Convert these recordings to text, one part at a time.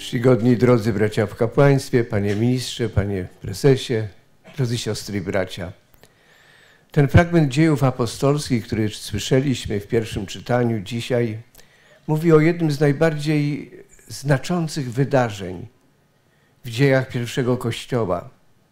Czcigodni drodzy bracia w kapłaństwie, panie ministrze, panie prezesie, drodzy siostry i bracia. Ten fragment dziejów apostolskich, który słyszeliśmy w pierwszym czytaniu dzisiaj, mówi o jednym z najbardziej znaczących wydarzeń w dziejach pierwszego Kościoła.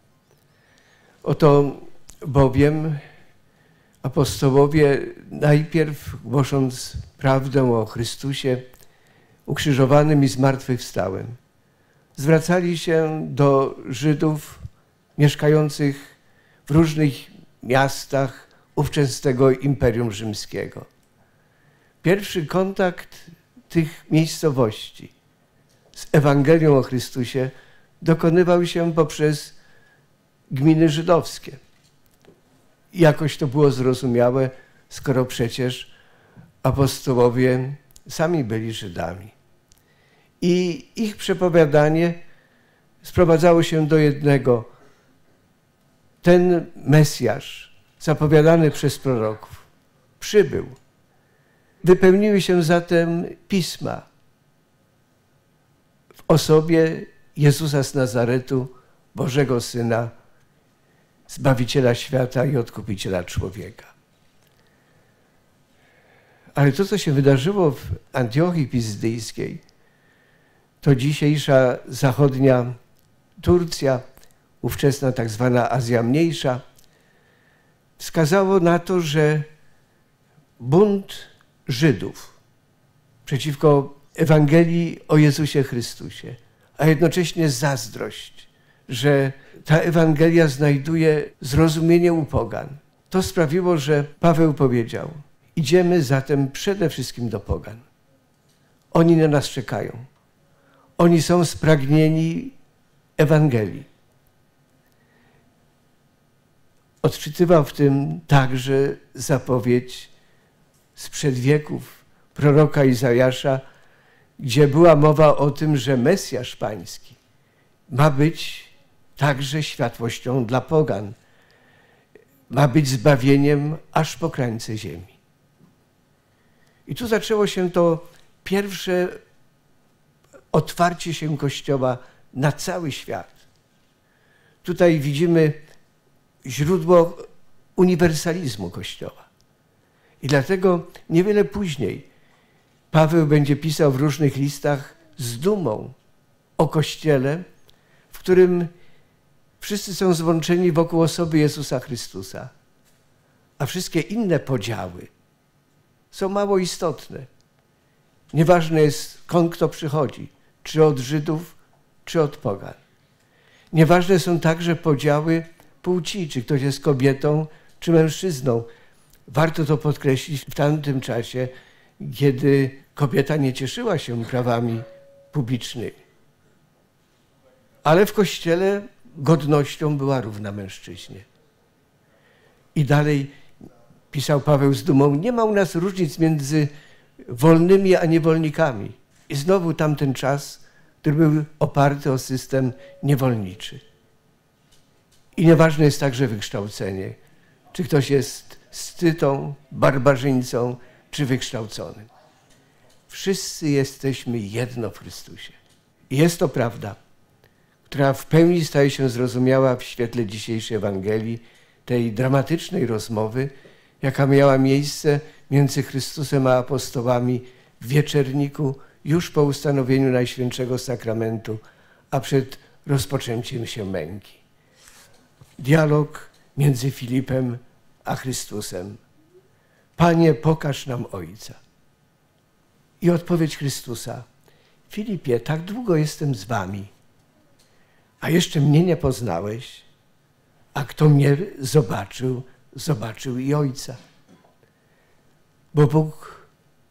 Oto bowiem apostołowie najpierw, głosząc prawdę o Chrystusie ukrzyżowanym i zmartwychwstałym, zwracali się do Żydów mieszkających w różnych miastach ówczesnego Imperium Rzymskiego. Pierwszy kontakt tych miejscowości z Ewangelią o Chrystusie dokonywał się poprzez gminy żydowskie. Jakoś to było zrozumiałe, skoro przecież apostołowie sami byli Żydami. I ich przepowiadanie sprowadzało się do jednego. Ten Mesjasz, zapowiadany przez proroków, przybył. Wypełniły się zatem pisma w osobie Jezusa z Nazaretu, Bożego Syna, Zbawiciela świata i Odkupiciela człowieka. Ale to, co się wydarzyło w Antiochii Pizydyjskiej, to dzisiejsza zachodnia Turcja, ówczesna tak zwana Azja Mniejsza, wskazało na to, że bunt Żydów przeciwko Ewangelii o Jezusie Chrystusie, a jednocześnie zazdrość, że ta Ewangelia znajduje zrozumienie u pogan. To sprawiło, że Paweł powiedział: idziemy zatem przede wszystkim do pogan. Oni na nas czekają. Oni są spragnieni Ewangelii. Odczytywał w tym także zapowiedź sprzed wieków proroka Izajasza, gdzie była mowa o tym, że Mesjasz Pański ma być także światłością dla pogan. Ma być zbawieniem aż po krańce ziemi. I tu zaczęło się to pierwsze otwarcie się Kościoła na cały świat. Tutaj widzimy źródło uniwersalizmu Kościoła. I dlatego niewiele później Paweł będzie pisał w różnych listach z dumą o Kościele, w którym wszyscy są złączeni wokół osoby Jezusa Chrystusa, a wszystkie inne podziały są mało istotne. Nieważne jest, skąd kto przychodzi, czy od Żydów, czy od pogan. Nieważne są także podziały płci, czy ktoś jest kobietą, czy mężczyzną. Warto to podkreślić w tamtym czasie, kiedy kobieta nie cieszyła się prawami publicznymi. Ale w Kościele godnością była równa mężczyźnie. I dalej pisał Paweł z dumą: nie ma u nas różnic między wolnymi a niewolnikami. I znowu tamten czas, który był oparty o system niewolniczy. I nieważne jest także wykształcenie. Czy ktoś jest scytą, barbarzyńcą, czy wykształconym. Wszyscy jesteśmy jedno w Chrystusie. I jest to prawda, która w pełni staje się zrozumiała w świetle dzisiejszej Ewangelii, tej dramatycznej rozmowy, jaka miała miejsce między Chrystusem a apostołami w wieczerniku już po ustanowieniu Najświętszego Sakramentu, a przed rozpoczęciem się męki. Dialog między Filipem a Chrystusem. Panie, pokaż nam Ojca. I odpowiedź Chrystusa: Filipie, tak długo jestem z wami, a jeszcze mnie nie poznałeś, a kto mnie zobaczył, zobaczył i Ojca. Bo Bóg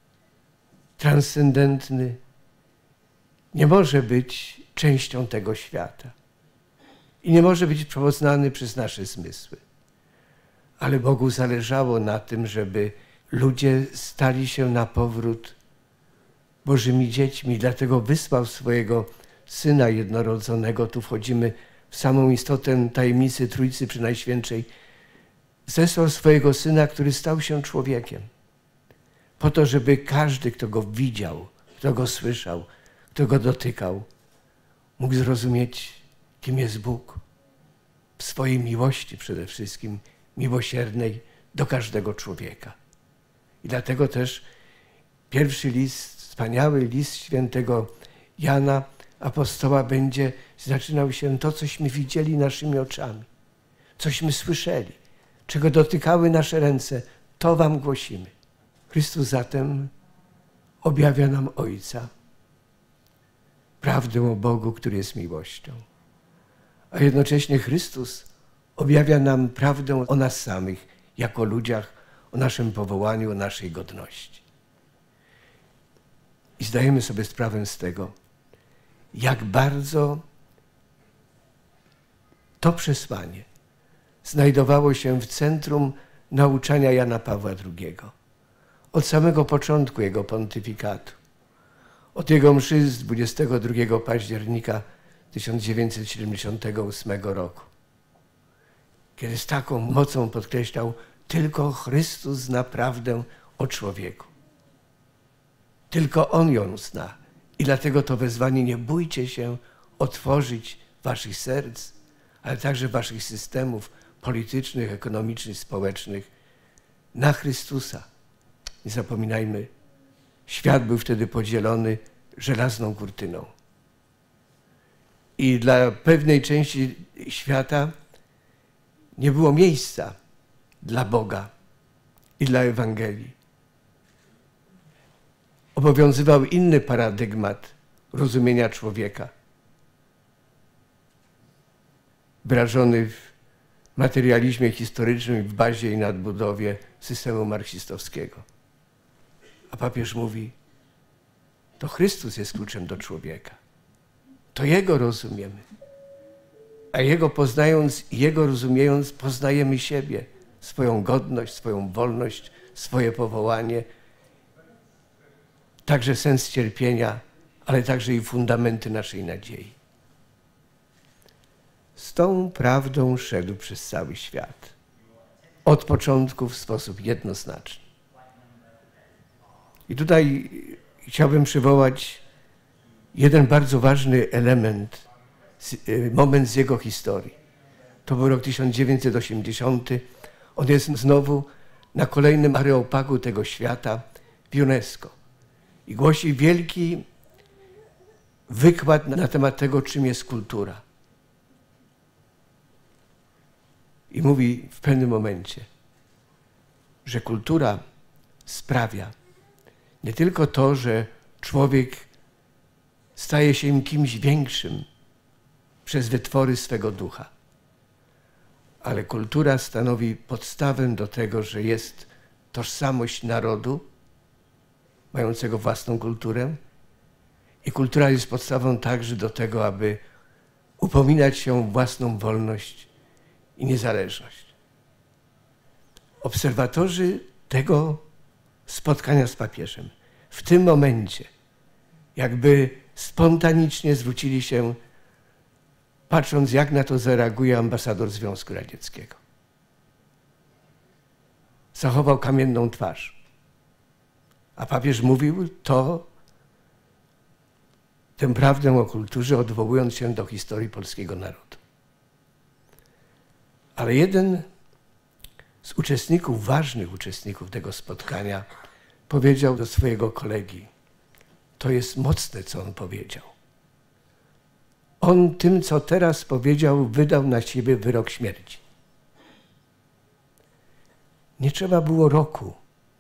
transcendentny nie może być częścią tego świata i nie może być poznany przez nasze zmysły. Ale Bogu zależało na tym, żeby ludzie stali się na powrót Bożymi dziećmi. Dlatego wysłał swojego Syna jednorodzonego. Tu wchodzimy w samą istotę tajemnicy Trójcy Przenajświętszej. Zesłał swojego Syna, który stał się człowiekiem. Po to, żeby każdy, kto Go widział, kto Go słyszał, kto Go dotykał, mógł zrozumieć, kim jest Bóg w swojej miłości przede wszystkim, miłosiernej do każdego człowieka. I dlatego też pierwszy list, wspaniały list świętego Jana apostoła będzie zaczynał się to, cośmy widzieli naszymi oczami, cośmy słyszeli, czego dotykały nasze ręce, to wam głosimy. Chrystus zatem objawia nam Ojca, prawdę o Bogu, który jest miłością. A jednocześnie Chrystus objawia nam prawdę o nas samych, jako ludziach, o naszym powołaniu, o naszej godności. I zdajemy sobie sprawę z tego, jak bardzo to przesłanie znajdowało się w centrum nauczania Jana Pawła II. Od samego początku jego pontyfikatu. Od jego mszy z 22 października 1978 roku. Kiedy z taką mocą podkreślał, tylko Chrystus zna prawdę o człowieku. Tylko On ją zna. I dlatego to wezwanie: nie bójcie się otworzyć waszych serc, ale także waszych systemów politycznych, ekonomicznych, społecznych na Chrystusa. Nie zapominajmy, świat był wtedy podzielony żelazną kurtyną. I dla pewnej części świata nie było miejsca dla Boga i dla Ewangelii. Obowiązywał inny paradygmat rozumienia człowieka, wyrażony w materializmie historycznym, w bazie i nadbudowie systemu marksistowskiego. A papież mówi, to Chrystus jest kluczem do człowieka. To Jego rozumiemy. A Jego poznając i Jego rozumiejąc, poznajemy siebie, swoją godność, swoją wolność, swoje powołanie, także sens cierpienia, ale także i fundamenty naszej nadziei. Z tą prawdą szedł przez cały świat. Od początku w sposób jednoznaczny. I tutaj chciałbym przywołać jeden bardzo ważny element, moment z jego historii. To był rok 1980. On jest znowu na kolejnym areopagu tego świata w UNESCO. I głosi wielki wykład na temat tego, czym jest kultura. I mówi w pewnym momencie, że kultura sprawia nie tylko to, że człowiek staje się kimś większym przez wytwory swego ducha, ale kultura stanowi podstawę do tego, że jest tożsamość narodu mającego własną kulturę i kultura jest podstawą także do tego, aby upominać się o własną wolność i niezależność. Obserwatorzy tego spotkania z papieżem w tym momencie jakby spontanicznie zwrócili się, patrząc, jak na to zareaguje ambasador Związku Radzieckiego. Zachował kamienną twarz. A papież mówił tę prawdę o kulturze, odwołując się do historii polskiego narodu. Ale jeden z uczestników, ważnych uczestników tego spotkania, powiedział do swojego kolegi, to jest mocne, co on powiedział. On tym, co teraz powiedział, wydał na siebie wyrok śmierci. Nie trzeba było roku,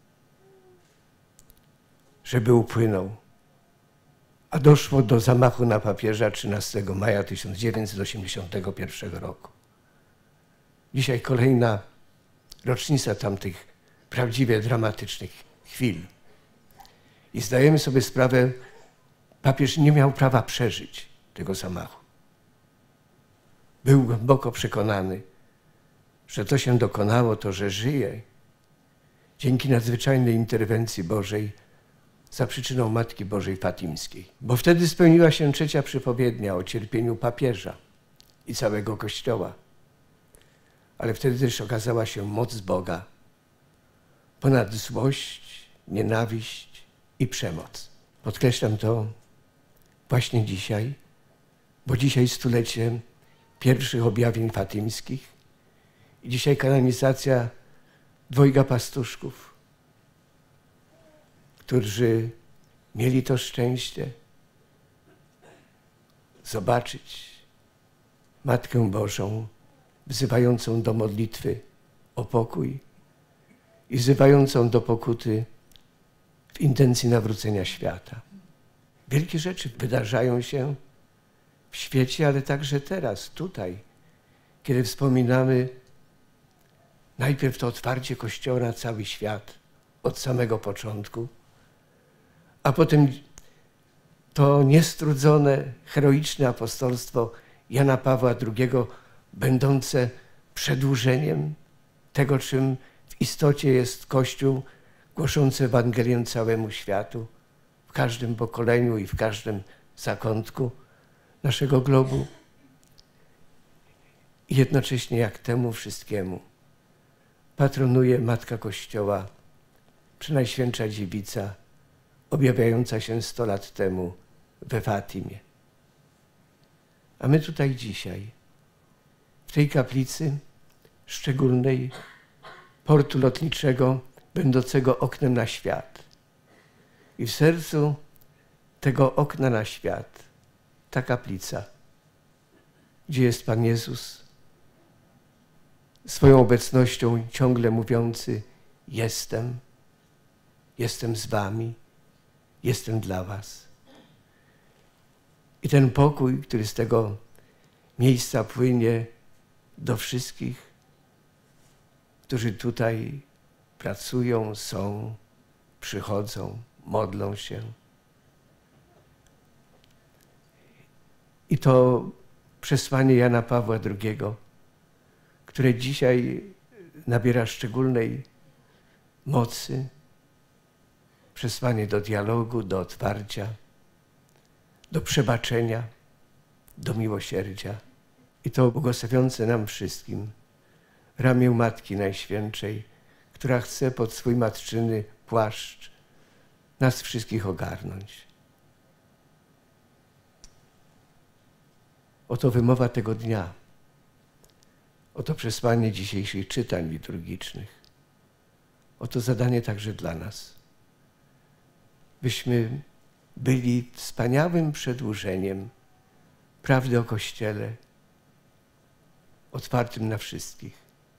żeby upłynął, a doszło do zamachu na papieża 13 maja 1981 roku. Dzisiaj kolejna rocznica tamtych prawdziwie dramatycznych chwil. I zdajemy sobie sprawę, papież nie miał prawa przeżyć tego zamachu. Był głęboko przekonany, że to się dokonało, to, że żyje dzięki nadzwyczajnej interwencji Bożej za przyczyną Matki Bożej Fatimskiej. Bo wtedy spełniła się trzecia przypowiednia o cierpieniu papieża i całego Kościoła. Ale wtedy też okazała się moc Boga ponad złość, nienawiść i przemoc. Podkreślam to właśnie dzisiaj, bo dzisiaj stulecie pierwszych objawień fatymskich i dzisiaj kanonizacja dwojga pastuszków, którzy mieli to szczęście zobaczyć Matkę Bożą wzywającą do modlitwy o pokój i wzywającą do pokuty w intencji nawrócenia świata. Wielkie rzeczy wydarzają się w świecie, ale także teraz, tutaj, kiedy wspominamy najpierw to otwarcie Kościoła na cały świat od samego początku, a potem to niestrudzone, heroiczne apostolstwo Jana Pawła II, będące przedłużeniem tego, czym w istocie jest Kościół głoszący Ewangelię całemu światu, w każdym pokoleniu i w każdym zakątku naszego globu. I jednocześnie jak temu wszystkiemu patronuje Matka Kościoła, Przenajświętsza Dziewica, objawiająca się 100 lat temu we Fatimie. A my tutaj dzisiaj, w tej kaplicy szczególnej portu lotniczego, będącego oknem na świat. I w sercu tego okna na świat ta kaplica, gdzie jest Pan Jezus, swoją obecnością ciągle mówiący: jestem z wami, jestem dla was. I ten pokój, który z tego miejsca płynie do wszystkich, którzy tutaj pracują, są, przychodzą, modlą się. I to przesłanie Jana Pawła II, które dzisiaj nabiera szczególnej mocy, przesłanie do dialogu, do otwarcia, do przebaczenia, do miłosierdzia. I to błogosławiące nam wszystkim ramię Matki Najświętszej, która chce pod swój matczyny płaszcz nas wszystkich ogarnąć. Oto wymowa tego dnia. Oto przesłanie dzisiejszych czytań liturgicznych. Oto zadanie także dla nas. Byśmy byli wspaniałym przedłużeniem prawdy o Kościele, otwartym na wszystkich.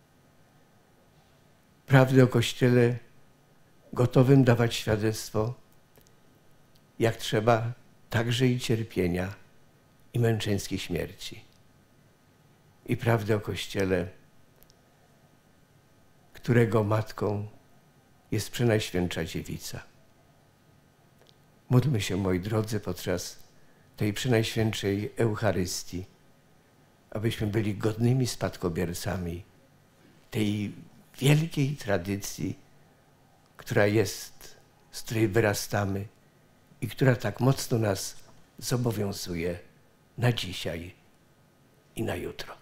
Prawdy o Kościele gotowym dawać świadectwo, jak trzeba, także i cierpienia i męczeńskiej śmierci. I prawdy o Kościele, którego matką jest Przenajświętsza Dziewica. Módlmy się, moi drodzy, podczas tej Przenajświętszej Eucharystii, abyśmy byli godnymi spadkobiercami tej wielkiej tradycji, która jest, z której wyrastamy i która tak mocno nas zobowiązuje na dzisiaj i na jutro.